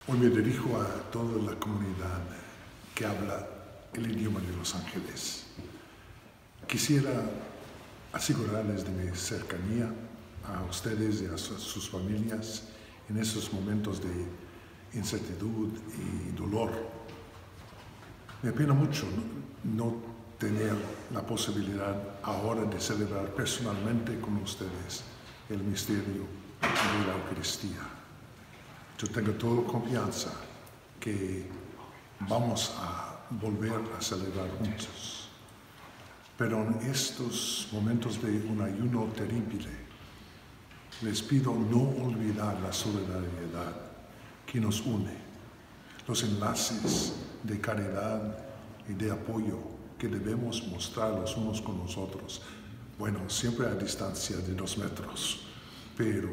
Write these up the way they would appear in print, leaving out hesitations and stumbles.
Hoy me dirijo a toda la comunidad que habla el idioma de Los Ángeles. Quisiera asegurarles de mi cercanía a ustedes y a sus familias en esos momentos de incertidumbre y dolor. Me apena mucho no tener la posibilidad ahora de celebrar personalmente con ustedes el misterio de la Eucaristía. Yo tengo toda confianza que vamos a volver a celebrar juntos. Pero en estos momentos de un ayuno terrible, les pido no olvidar la solidaridad que nos une, los enlaces de caridad y de apoyo que debemos mostrar los unos con los otros. Bueno, siempre a distancia de 2 metros, pero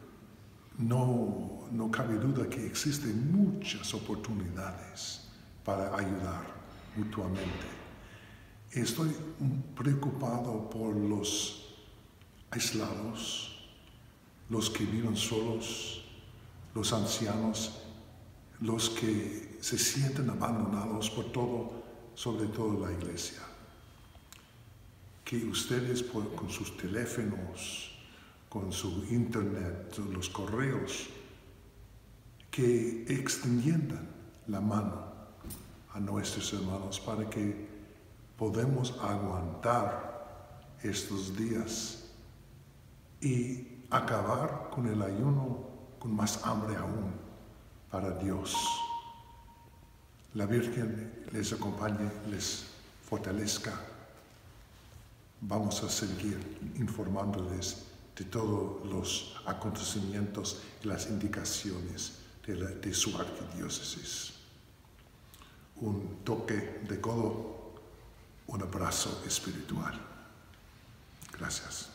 no cabe duda que existen muchas oportunidades para ayudar mutuamente. Estoy preocupado por los aislados, los que viven solos, los ancianos, los que se sienten abandonados por todo, sobre todo la iglesia. Que ustedes con sus teléfonos, con su internet, los correos, que extiendan la mano a nuestros hermanos para que podamos aguantar estos días y acabar con el ayuno con más hambre aún para Dios. La Virgen les acompañe, les fortalezca. Vamos a seguir informándoles de todos los acontecimientos y las indicaciones de su arquidiócesis. Un toque de codo, un abrazo espiritual. Gracias.